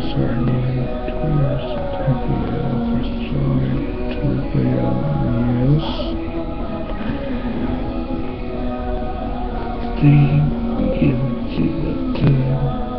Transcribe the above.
Sorry, towards happy first joy to the yes. The begins in the